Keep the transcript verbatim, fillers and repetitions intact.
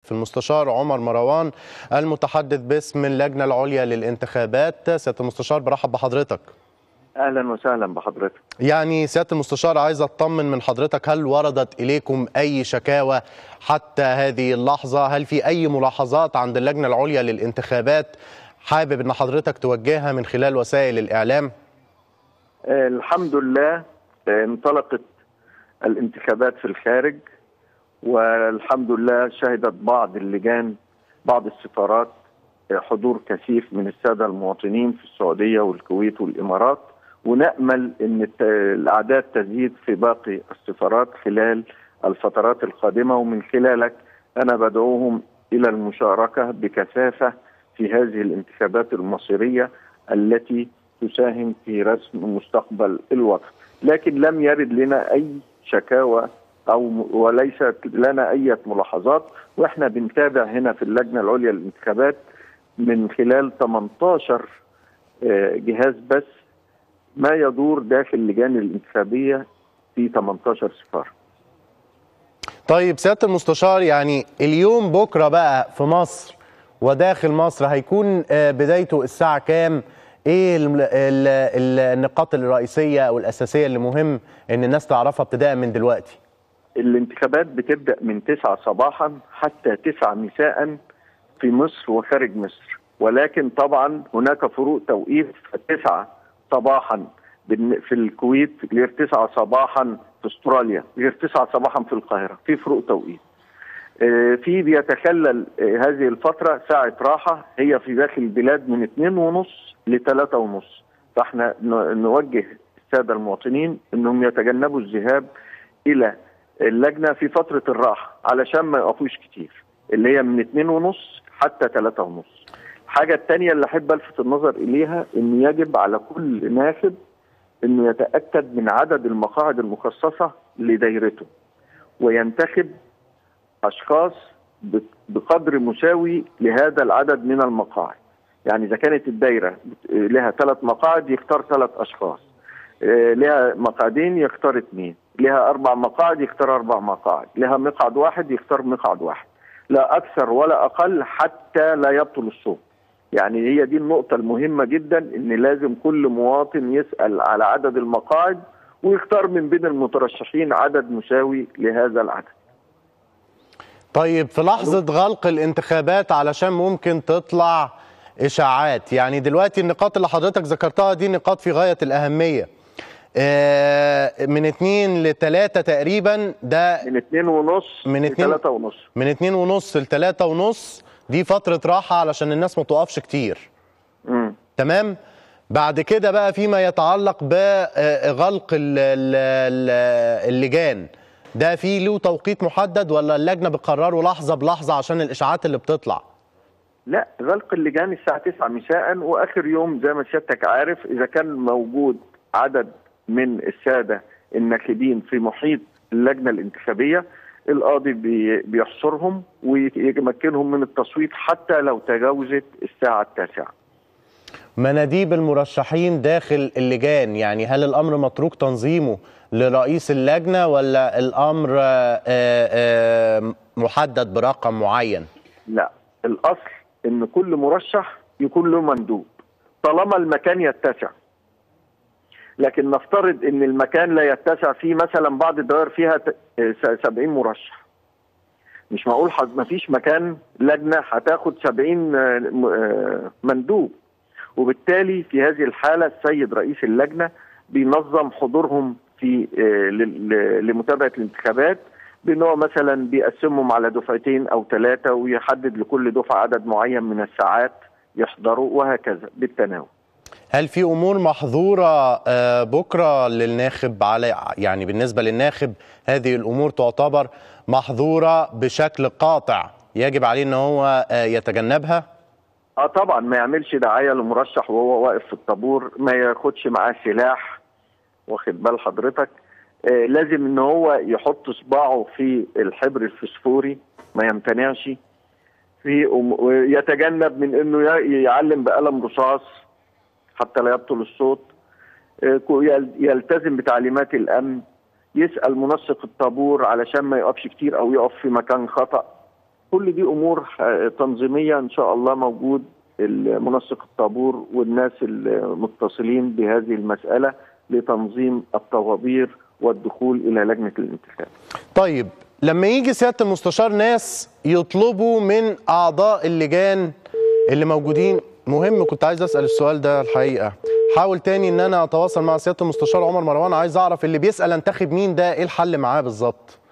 المستشار عمر مروان المتحدث باسم اللجنة العليا للانتخابات. سيادة المستشار برحب بحضرتك. اهلا وسهلا بحضرتك. يعني سيادة المستشار عايز اطمن من حضرتك، هل وردت اليكم اي شكاوى حتى هذه اللحظة؟ هل في اي ملاحظات عند اللجنة العليا للانتخابات حابب ان حضرتك توجهها من خلال وسائل الاعلام؟ آه الحمد لله آه انطلقت الانتخابات في الخارج، والحمد لله شهدت بعض اللجان بعض السفارات حضور كثيف من السادة المواطنين في السعودية والكويت والإمارات، ونأمل أن الأعداد تزيد في باقي السفارات خلال الفترات القادمة، ومن خلالك أنا بدعوهم إلى المشاركة بكثافة في هذه الانتخابات المصيرية التي تساهم في رسم مستقبل الوطن. لكن لم يرد لنا أي شكاوى أو وليست لنا أي ملاحظات، وإحنا بنتابع هنا في اللجنة العليا للانتخابات من خلال ثمانية عشر جهاز بس ما يدور داخل اللجان الانتخابية في ثمانية عشر سفارة. طيب سيادة المستشار، يعني اليوم بكرة بقى في مصر وداخل مصر هيكون بدايته الساعة كام؟ ايه النقاط الرئيسية او الاساسية اللي مهم ان الناس تعرفها ابتداء من دلوقتي؟ الانتخابات بتبدأ من تسعة صباحا حتى تسعة مساء في مصر وخارج مصر، ولكن طبعا هناك فروق توقيت. تسعة صباحا في الكويت غير تسعة صباحا في استراليا غير تسعة صباحا في القاهرة، في فروق توقيت. في بيتخلل هذه الفترة ساعة راحة هي في داخل البلاد من اثنين ونص لثلاثة ونص، فاحنا نوجه السادة المواطنين انهم يتجنبوا الذهاب الى اللجنة في فترة الراحة علشان ما يقفوش كتير، اللي هي من اثنين ونص حتى ثلاثة ونص. الحاجة الثانية اللي أحب ألفت النظر إليها إن يجب على كل ناخب إنه يتأكد من عدد المقاعد المخصصة لدايرته، وينتخب أشخاص بقدر مساوي لهذا العدد من المقاعد. يعني إذا كانت الدايرة لها ثلاث مقاعد يختار ثلاث أشخاص، لها مقعدين يختار اثنين، لها أربع مقاعد يختار أربع مقاعد، لها مقعد واحد يختار مقعد واحد، لا أكثر ولا أقل حتى لا يبطل الصوت. يعني هي دي النقطة المهمة جدا، إن لازم كل مواطن يسأل على عدد المقاعد ويختار من بين المترشحين عدد مساوي لهذا العدد. طيب في لحظة غلق الانتخابات علشان ممكن تطلع إشاعات، يعني دلوقتي النقاط اللي حضرتك ذكرتها دي نقاط في غاية الأهمية. من اتنين لتلاتة تقريبا، ده من اتنين ونص من لتلاتة ونص من اتنين ونص لتلاتة ونص، دي فترة راحة علشان الناس ما توقفش كتير. مم. تمام. بعد كده بقى فيما يتعلق بغلق اللجان، ده في له توقيت محدد ولا اللجنة بتقرره لحظة بلحظة عشان الإشاعات اللي بتطلع؟ لا، غلق اللجان الساعة تسعة مساء، وآخر يوم زي ما سيادتك عارف إذا كان موجود عدد من السادة الناخبين في محيط اللجنة الانتخابية، القاضي بيحصرهم ويمكنهم من التصويت حتى لو تجاوزت الساعة التاسعة. مناديب المرشحين داخل اللجان، يعني هل الأمر متروك تنظيمه لرئيس اللجنة ولا الأمر محدد برقم معين؟ لا، الأصل إن كل مرشح يكون له مندوب طالما المكان يتسع. لكن نفترض ان المكان لا يتسع فيه، مثلا بعض الدوائر فيها سبعين مرشح، مش معقول ما فيش مكان لجنه هتاخد سبعين مندوب، وبالتالي في هذه الحاله السيد رئيس اللجنه بينظم حضورهم في لمتابعه الانتخابات، بان هو مثلا بيقسمهم على دفعتين او ثلاثه ويحدد لكل دفعه عدد معين من الساعات يحضروا، وهكذا بالتناوب. هل في امور محظوره بكره للناخب، على يعني بالنسبه للناخب هذه الامور تعتبر محظوره بشكل قاطع يجب عليه ان هو يتجنبها؟ اه طبعا، ما يعملش دعايه لمرشح وهو واقف في الطابور، ما ياخدش معاه سلاح، واخد بال حضرتك؟ آه لازم ان هو يحط صباعه في الحبر الفسفوري، ما يمتنعش في، ويتجنب من انه يعلم بقلم رصاص حتى لا يبطل الصوت، يلتزم بتعليمات الأمن، يسأل منسق الطابور علشان ما يقفش كتير أو يقف في مكان خطأ، كل دي امور تنظيميه ان شاء الله موجود المنسق الطابور والناس المتصلين بهذه المساله لتنظيم الطوابير والدخول الى لجنه الانتخاب. طيب لما يجي سياده المستشار ناس يطلبوا من اعضاء اللجان اللي موجودين، مهم كنت عايز اسال السؤال ده الحقيقه، حاول تاني ان انا اتواصل مع سياده المستشار عمر مروان، عايز اعرف اللي بيسال انتخب مين ده ايه الحل معاه بالظبط؟